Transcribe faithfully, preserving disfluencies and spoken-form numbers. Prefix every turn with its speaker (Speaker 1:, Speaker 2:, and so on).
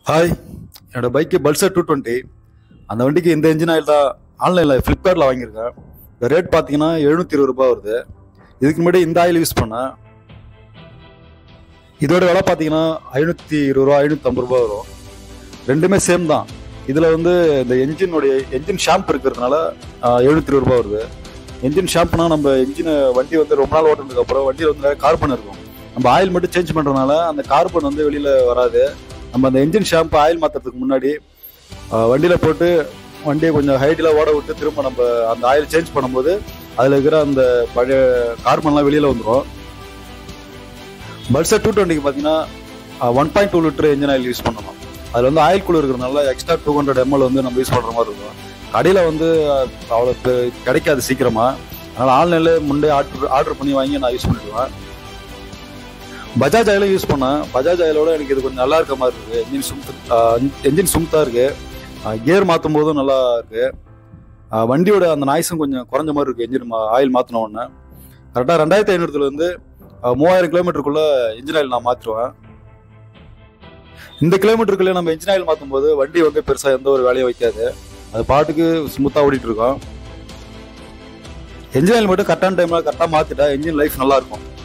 Speaker 1: Hi, என்னோட bike Pulsar two twenty. அந்த வண்டிக்கு இந்த இன்ஜின் ஆயில் தான் ஆன்லைனில் ஃப்ளிப்கார்ட்டில் வாங்கியிருக்கேன். இந்த ரேட் பார்த்தீங்கன்னா எழுநூற்றி இருபது ரூபா வருது. இதுக்கு முன்னாடி இந்த ஆயில் யூஸ் பண்ணேன். இதோட விலை பார்த்தீங்கன்னா ஐநூற்றி இருபது ரூபா ஐநூற்றி ஐம்பது ரூபா வரும். ரெண்டுமே சேம் தான். இதில் வந்து இந்த என்ஜினுடைய என்ஜின் ஷாம்பு இருக்கிறதுனால எழுநூற்றி இருபது ரூபா வருது. என்ஜின் ஷாம்புனா நம்ம என்ஜினை வண்டி வந்து ரொம்ப நாள் ஓட்டுனதுக்கப்புறம் வண்டியில் வந்து நிறைய கார்பன் இருக்கும். நம்ம ஆயில் மட்டும் சேஞ்ச் பண்ணுறதுனால அந்த கார்பன் வந்து வெளியில் வராது. நம்ம அந்த என்ஜின் ஷாம்பு ஆயில் மாற்றுறதுக்கு முன்னாடி வண்டியில் போட்டு வண்டியை கொஞ்சம் ஹைட்டில் ஓட விட்டு திரும்ப நம்ம அந்த ஆயில் சேஞ்ச் பண்ணும்போது அதில் இருக்கிற அந்த பழைய கார்பன்லாம் வெளியில் வந்துடும். பல்சர் டூ டுவெண்ட்டிக்கு பார்த்தீங்கன்னா one point two litre engine oil use பண்ணணும். அதில் வந்து ஆயில் குழு இருக்கிறதுனால எக்ஸ்ட்ரா டூ ஹண்ட்ரட் எம்எல் வந்து நம்ம யூஸ் பண்ணுற மாதிரி இருக்கும். கடையில் வந்து அவ்வளோ கிடைக்காது சீக்கிரமாக. அதனால் ஆன்லைனில் முன்னே ஆர்டர் ஆர்டர் பண்ணி வாங்கி நான் யூஸ் பண்ணிடுவேன். பஜாஜ் ஆயிலும் யூஸ் பண்ணேன். பஜாஜ் ஆயிலோட எனக்கு இது கொஞ்சம் நல்லா இருக்க மாதிரி இருக்குது. என்ஜின் சும்த் என்ஜின் சும்த்தாக இருக்குது. கியர் மாற்றும் போதும் நல்லா இருக்குது. வண்டியோட அந்த நாய்ஸும் கொஞ்சம் குறைஞ்ச மாதிரி இருக்குது என்ஜின் ஆயில் மாற்றின உடனே. கரெக்டாக ரெண்டாயிரத்தி ஐநூறுலேருந்து மூவாயிரம் கிலோமீட்டருக்குள்ளே இன்ஜின் ஆயில் நான் மாற்றிடுவேன். இந்த கிலோமீட்டருக்குள்ளே நம்ம இன்ஜின் ஆயில் மாற்றும் போது வண்டி வந்து பெருசாக எந்த ஒரு வேலையும் வைக்காது. அது பாட்டுக்கு ஸ்மூத்தாக ஓடிட்டு இருக்கோம். என்ஜின் ஆயில் மட்டும் கரெக்டான டைமில் கரெக்டாக மாற்றிட்டா என்ஜின் லைஃப் நல்லாயிருக்கும்.